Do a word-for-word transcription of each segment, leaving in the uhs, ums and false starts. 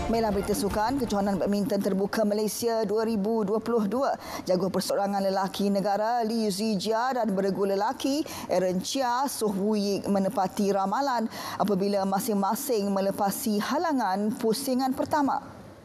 Melah berita sukan, kejohanan badminton terbuka Malaysia dua ribu dua puluh dua. Jago perseorangan lelaki negara Li Zijia dan beregu lelaki Aaron Chia Soh Wuyik menepati ramalan apabila masing-masing melepasi halangan pusingan pertama.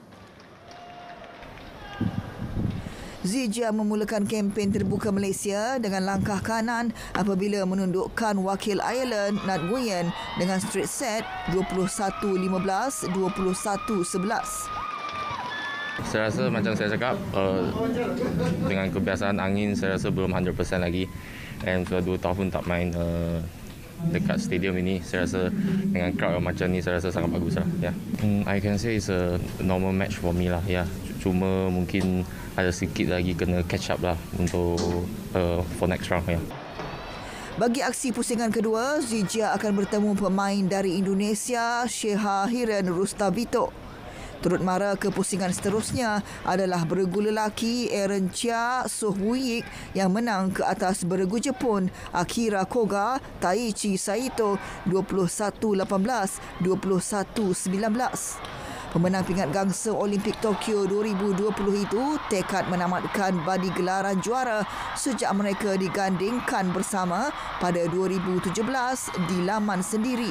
Zijia memulakan kempen terbuka Malaysia dengan langkah kanan apabila menundukkan wakil Ireland Nat Nguyen dengan straight set dua puluh satu lima belas, dua puluh satu sebelas. Saya rasa macam saya cakap, uh, dengan kebiasaan angin saya rasa belum one hundred percent lagi. Dan sudah dua tahun tak main uh, dekat stadium ini, saya rasa dengan crowd yang macam ni saya rasa sangat bagus lah. Yeah. Hmm, I can say it's a normal match for me lah. Yeah. Cuma mungkin ada sedikit lagi kena catch up lah untuk uh, for next round. Yeah. Bagi aksi pusingan kedua, Zijia akan bertemu pemain dari Indonesia, Sheha Hiran Rustavito. Turut mara ke pusingan seterusnya adalah beregu lelaki Aaron Chia Soh Wuyik yang menang ke atas beregu Jepun Akira Koga Taichi Saito dua puluh satu lapan belas, dua puluh satu sembilan belas. Pemenang pingat gangsa Olimpik Tokyo dua ribu dua puluh itu tekad menamatkan badi gelaran juara sejak mereka digandingkan bersama pada dua ribu tujuh belas di laman sendiri.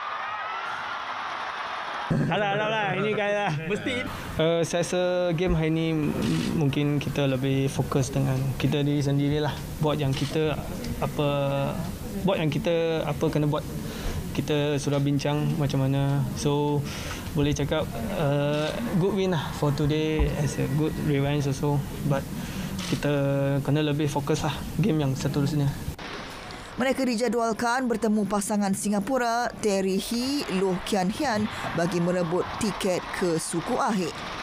Alah, alah, alah. Ini kaya mesti. Uh, saya rasa game hari ini mungkin kita lebih fokus dengan kita diri sendirilah. Buat yang kita apa, buat yang kita apa kena buat. Kita sudah bincang macam mana. So boleh cakap uh, good win lah for today as a good revenge also. But kita kena lebih fokus lah game yang seterusnya. Mereka dijadualkan bertemu pasangan Singapura Terry Hee Loh Kian Hian bagi merebut tiket ke suku akhir.